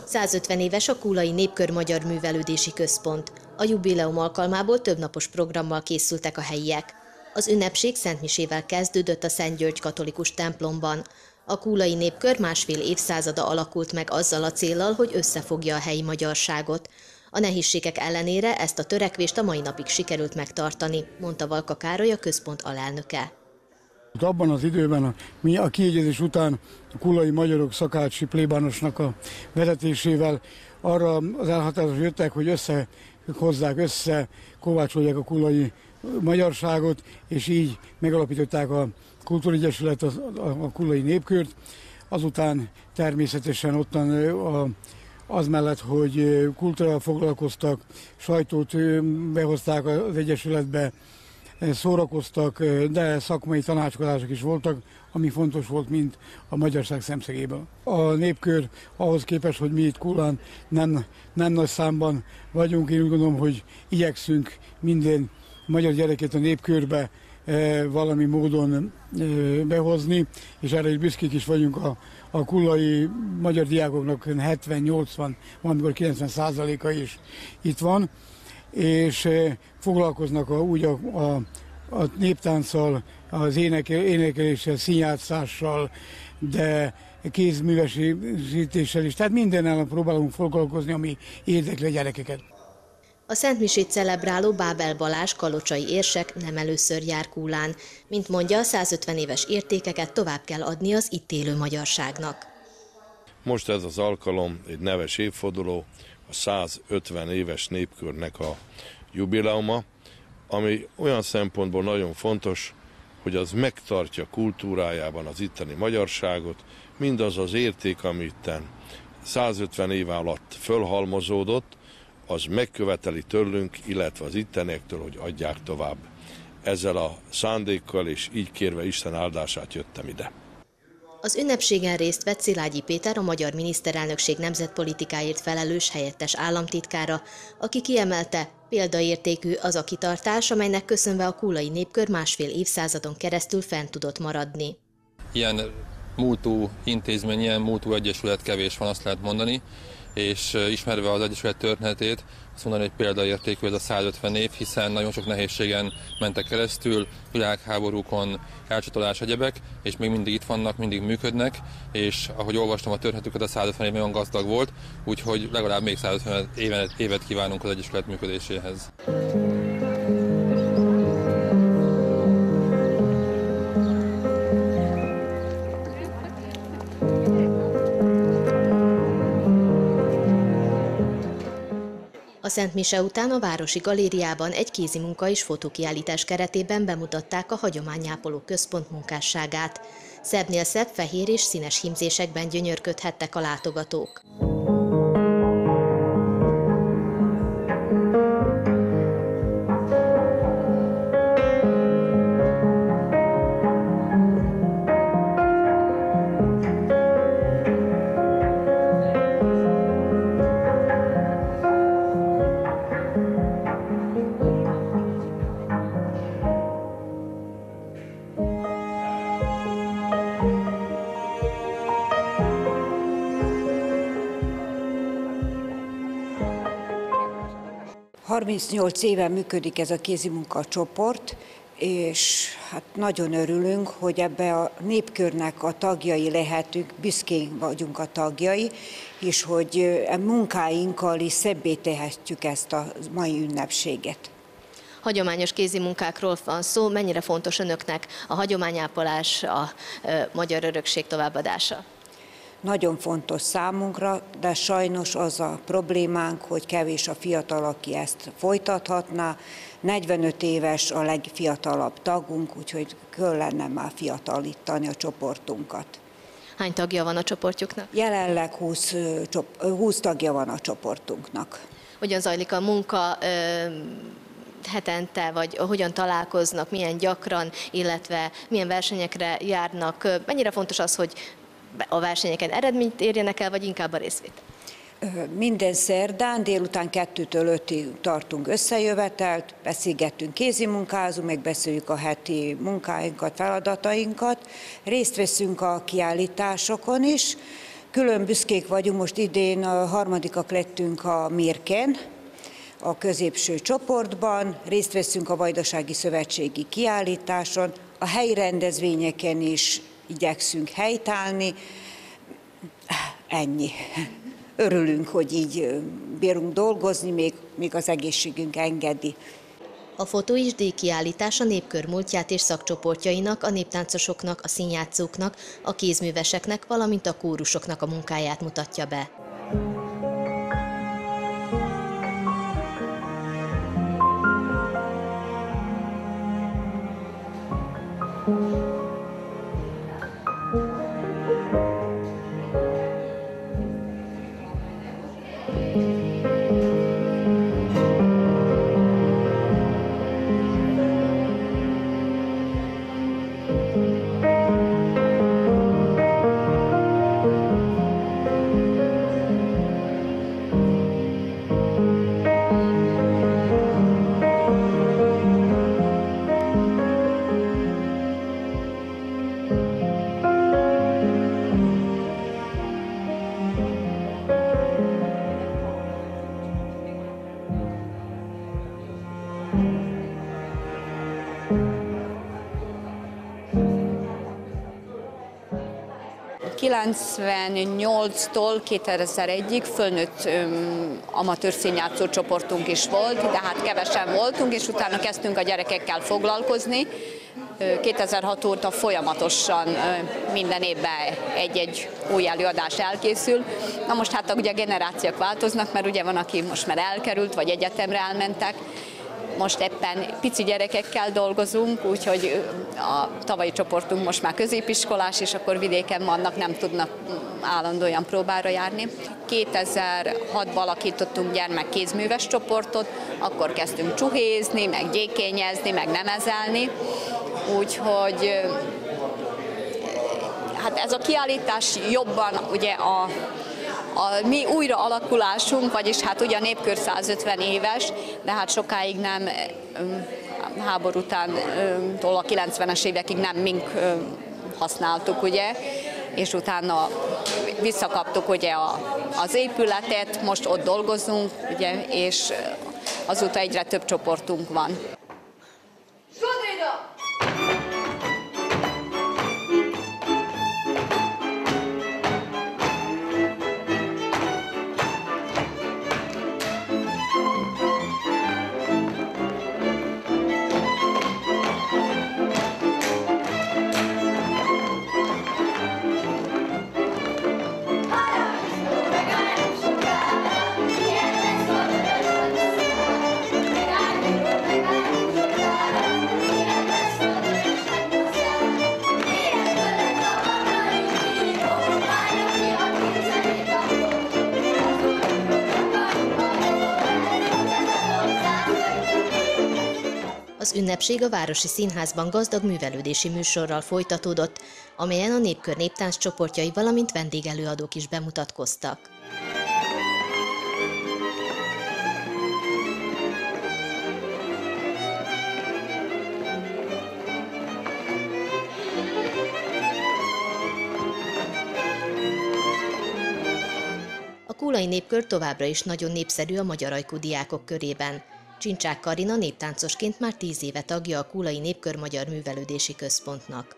150 éves a Kúlai Népkör Magyar Művelődési Központ. A jubileum alkalmából többnapos programmal készültek a helyiek. Az ünnepség szentmisével kezdődött a Szent György katolikus templomban. A Kúlai Népkör másfél évszázada alakult meg azzal a céllal, hogy összefogja a helyi magyarságot. A nehézségek ellenére ezt a törekvést a mai napig sikerült megtartani, mondta Valka Károly, a központ alelnöke. Abban az időben a kiegyezés után a kúlai magyarok Szakácsi plébánosnak a vezetésével arra az elhatározásra jöttek, hogy kovácsolják a kúlai magyarságot, és így megalapították a Kultúregyesület, a Kúlai Népkört. Azután természetesen ottan az mellett, hogy kultúrával foglalkoztak, sajtót behozták az Egyesületbe, szórakoztak, de szakmai tanácskozások is voltak, ami fontos volt, mint a magyarság szemszögéből. A Népkör ahhoz képest, hogy mi itt Kúlán nem nagy számban vagyunk, én úgy gondolom, hogy igyekszünk minden magyar gyereket a Népkörbe valami módon behozni, és erre is büszkék is vagyunk. A kúlai magyar diákoknak 70-80, valamikor 90%-a is itt van, és foglalkoznak a néptánccal, az énekeléssel, színjátszással, de kézművesítéssel is. Tehát mindennel próbálunk foglalkozni, ami érdekli a gyerekeket. A szentmisét celebráló Bábel Balázs kalocsai érsek nem először jár Kúlán. Mint mondja, 150 éves értékeket tovább kell adni az itt élő magyarságnak. Most ez az alkalom egy neves évforduló, a 150 éves népkörnek a jubileuma, ami olyan szempontból nagyon fontos, hogy az megtartja kultúrájában az itteni magyarságot, mindaz az érték, amit itten 150 év alatt fölhalmozódott, az megköveteli tőlünk, illetve az ittenektől, hogy adják tovább. Ezzel a szándékkal és így kérve Isten áldását jöttem ide. Az ünnepségen részt vett Szilágyi Péter, a magyar miniszterelnökség nemzetpolitikáért felelős helyettes államtitkára, aki kiemelte, példaértékű az a kitartás, amelynek köszönve a Kúlai Népkör másfél évszázadon keresztül fent tudott maradni. Ilyen múltú intézmény, ilyen múltú egyesület kevés van, azt lehet mondani, és ismerve az egyesület történetét, azt mondani, hogy példaértékű ez a 150 év, hiszen nagyon sok nehézségen mentek keresztül, világháborúkon, elcsatolás, egyebek, és még mindig itt vannak, mindig működnek, és ahogy olvastam a történetüket, a 150 év nagyon gazdag volt, úgyhogy legalább még 150 évet kívánunk az egyesület működéséhez. A Szent Mise után a Városi Galériában egy kézimunka és fotókiállítás keretében bemutatták a Hagyományápoló Központ munkásságát. Szebbnél szebb, fehér és színes hímzésekben gyönyörködhettek a látogatók. – 38 éve működik ez a kézimunka csoport, és hát nagyon örülünk, hogy ebbe a népkörnek a tagjai lehetünk, büszkén vagyunk a tagjai, és hogy a munkáinkkal is szebbé tehetjük ezt a mai ünnepséget. Hagyományos kézimunkákról van szó, mennyire fontos önöknek a hagyományápolás, a magyar örökség továbbadása? Nagyon fontos számunkra, de sajnos az a problémánk, hogy kevés a fiatal, aki ezt folytathatná. 45 éves a legfiatalabb tagunk, úgyhogy kellene már fiatalítani a csoportunkat. Hány tagja van a csoportjuknak? Jelenleg 20 tagja van a csoportunknak. Hogyan zajlik a munka hetente, vagy hogyan találkoznak, milyen gyakran, illetve milyen versenyekre járnak? Mennyire fontos az, hogy a versenyeken eredményt érjenek el, vagy inkább a részvétel? Minden szerdán délután 2-től 5-ig tartunk összejövetelt, beszélgetünk, kézimunkázunk, megbeszéljük a heti munkáinkat, feladatainkat, részt veszünk a kiállításokon is, Külön büszkék vagyunk, most idén a harmadikak lettünk a Mérken, a középső csoportban, részt veszünk a Vajdasági Szövetségi kiállításon, a helyi rendezvényeken is igyekszünk helytállni. Ennyi. Örülünk, hogy így bírunk dolgozni, még az egészségünk engedi. A fotó- és díjkiállítás a népkör múltját és szakcsoportjainak, a néptáncosoknak, a színjátszóknak, a kézműveseknek, valamint a kórusoknak a munkáját mutatja be. ...98-tól 2001-ig fölnőtt amatőr színjátszó csoportunk is volt, de hát kevesen voltunk, és utána kezdtünk a gyerekekkel foglalkozni. 2006 óta folyamatosan minden évben egy-egy új előadás elkészül. Na most hát ugye generációk változnak, mert ugye van, aki most már elkerült, vagy egyetemre elmentek. Most éppen pici gyerekekkel dolgozunk, úgyhogy a tavalyi csoportunk most már középiskolás, és akkor vidéken vannak, nem tudnak állandóan próbára járni. 2006-ban alakítottunk gyermekkézműves csoportot, akkor kezdtünk csuhézni, meg gyékényezni, meg nemezelni, úgyhogy hát ez a kiállítás jobban ugye a mi újraalakulásunk, vagyis hát ugye a népkör 150 éves, de hát sokáig nem, háború utántól a 90-es évekig nem mink használtuk, ugye, és utána visszakaptuk ugye az épületet, most ott dolgozunk, ugye, és azóta egyre több csoportunk van. Az ünnepség a Városi Színházban gazdag művelődési műsorral folytatódott, amelyen a népkör néptánc csoportjai, valamint vendégelőadók is bemutatkoztak. A kulai népkör továbbra is nagyon népszerű a magyar ajkú diákok körében. Csincsák Karina néptáncosként már 10 éve tagja a Kulai Népkör Magyar Művelődési Központnak.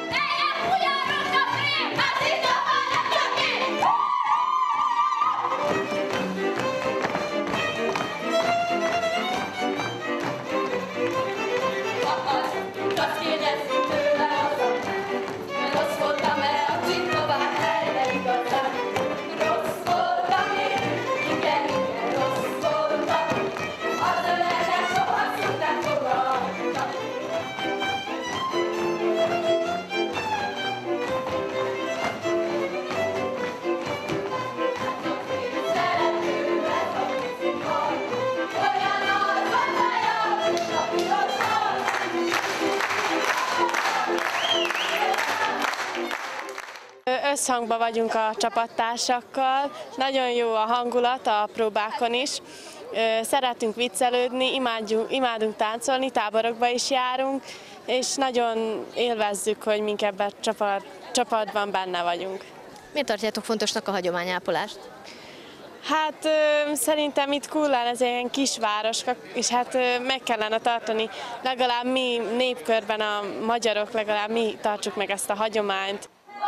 Összhangban vagyunk a csapattársakkal, nagyon jó a hangulat a próbákon is, szeretünk viccelődni, imádunk táncolni, táborokba is járunk, és nagyon élvezzük, hogy mink ebben a csapatban benne vagyunk. Miért tartjátok fontosnak a hagyományápolást? Hát szerintem itt Kullán ez egy ilyen kisváros, és hát meg kellene tartani, legalább mi népkörben a magyarok, legalább mi tartsuk meg ezt a hagyományt.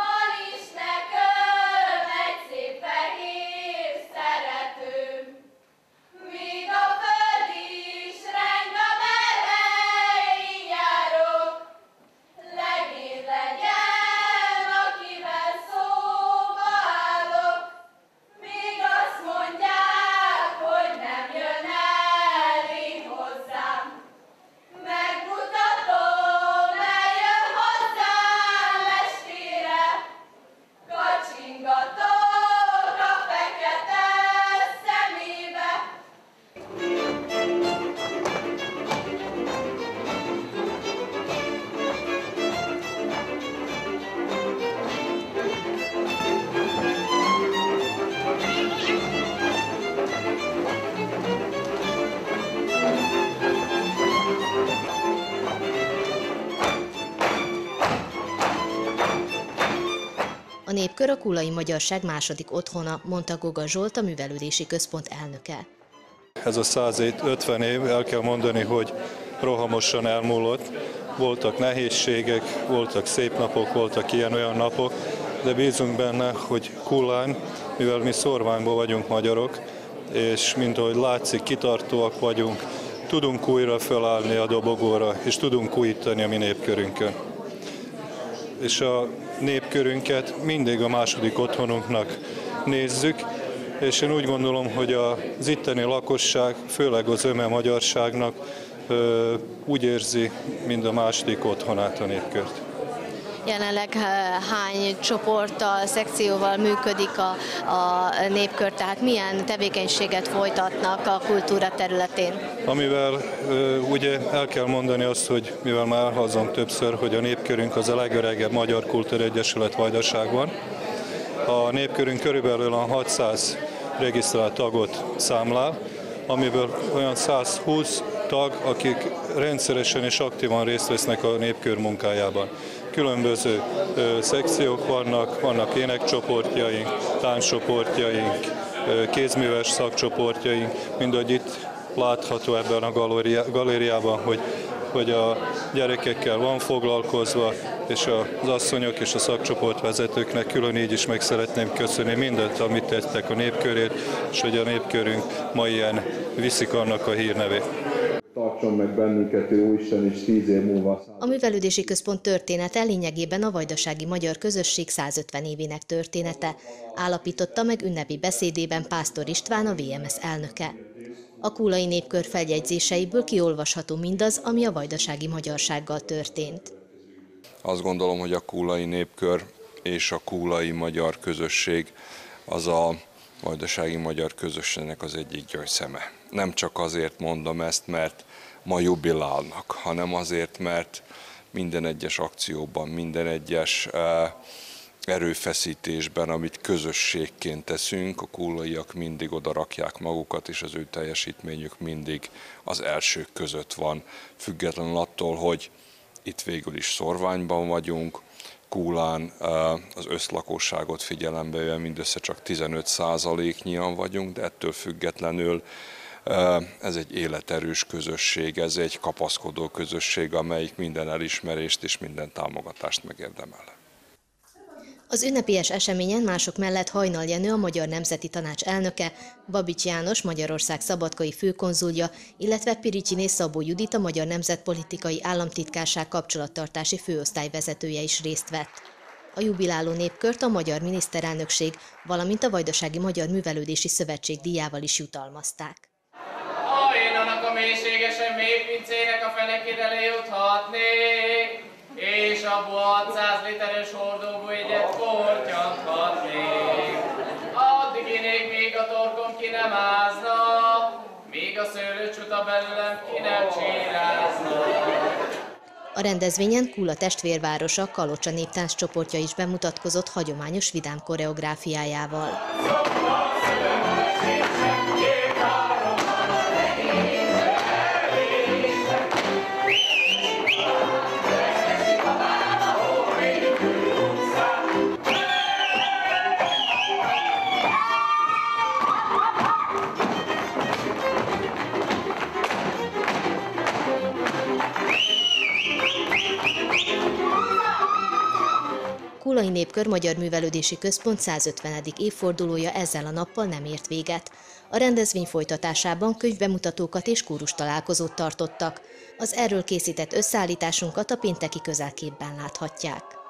A népkör a kullai magyarság második otthona, mondta Goga Zsolt, a művelődési központ elnöke. Ez a 150 év, el kell mondani, hogy rohamosan elmúlott. Voltak nehézségek, voltak szép napok, voltak ilyen-olyan napok, de bízunk benne, hogy Kullán, mivel mi szorványból vagyunk magyarok, és mint ahogy látszik, kitartóak vagyunk, tudunk újra felállni a dobogóra, és tudunk újítani a mi népkörünkön. És a népkörünket mindig a második otthonunknak nézzük, és én úgy gondolom, hogy az itteni lakosság, főleg az öme magyarságnak úgy érzi, mint a második otthonát a népkört. Jelenleg hány csoporttal, szekcióval működik a népkör, tehát milyen tevékenységet folytatnak a kultúra területén? Amivel ugye el kell mondani azt, hogy mivel már elhangzott többször, hogy a népkörünk az a legöregebb Magyar Kultúregyesület Vajdaságban. A népkörünk körülbelül a 600 regisztrált tagot számlál, amiből olyan 120 tag, akik rendszeresen és aktívan részt vesznek a népkör munkájában. Különböző szekciók vannak énekcsoportjaink, tánccsoportjaink, kézműves szakcsoportjaink, mindahogy itt látható ebben a galériában, hogy a gyerekekkel van foglalkozva, és az asszonyok és a szakcsoportvezetőknek külön így is meg szeretném köszönni mindent, amit tettek a népkörért, és hogy a népkörünk ma ilyen viszik annak a hírnevét. Tartson meg bennünket, Jóisten, és 10 év múlva. A művelődési központ története lényegében a vajdasági magyar közösség 150 évének története, állapította meg ünnepi beszédében Pásztor István, a VMS elnöke. A kullai népkör feljegyzéseiből kiolvasható mindaz, ami a vajdasági magyarsággal történt. Azt gondolom, hogy a kullai népkör és a kullai magyar közösség az a vajdasági magyar közösségnek az egyik gyöngyszeme. Nem csak azért mondom ezt, mert ma jubilálnak, hanem azért, mert minden egyes akcióban, minden egyes erőfeszítésben, amit közösségként teszünk, a kullaiak mindig oda rakják magukat, és az ő teljesítményük mindig az elsők között van, függetlenül attól, hogy itt végül is szorványban vagyunk, Kullán az összlakosságot figyelembe véve mindössze csak 15%-nyian vagyunk, de ettől függetlenül ez egy életerős közösség, ez egy kapaszkodó közösség, amelyik minden elismerést és minden támogatást megérdemel. Az ünnepélyes eseményen mások mellett Hajnal Jenő, a Magyar Nemzeti Tanács elnöke, Babics János, Magyarország szabadkai főkonzulja, illetve Piricsiné Szabó Judit, a Magyar Nemzetpolitikai Államtitkárság kapcsolattartási főosztályvezetője is részt vett. A jubiláló népkört a magyar miniszterelnökség, valamint a Vajdasági Magyar Művelődési Szövetség díjával is jutalmazták. Én annak a mélységesen mély pincének a fenekére lejuthatnék, és abból 600 literes hordóból egyet kortyanthatnék. Addig inék, míg a torkom ki nem ázna, míg a szőlőcsuta belőlem ki nem csírázna. A rendezvényen Kulla testvérvárosa Kalocsa néptánc csoportja is bemutatkozott hagyományos vidám koreográfiájával. Népkör Magyar Művelődési Központ 150. évfordulója ezzel a nappal nem ért véget. A rendezvény folytatásában könyvbemutatókat és kórustalálkozót tartottak. Az erről készített összeállításunkat a pénteki közelképben láthatják.